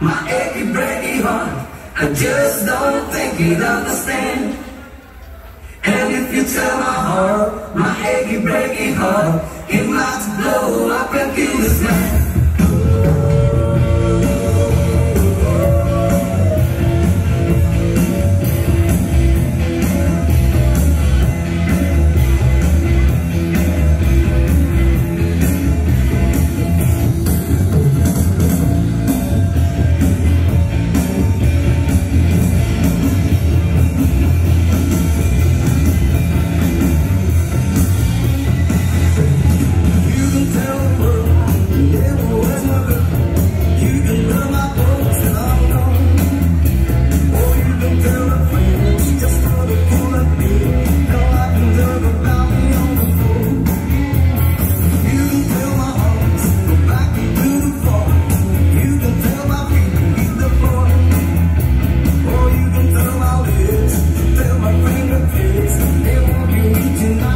my achy, breaky heart. I just don't think you'd understand. And if you tell my heart, my achy, breaky heart, it might blow up and kill this man.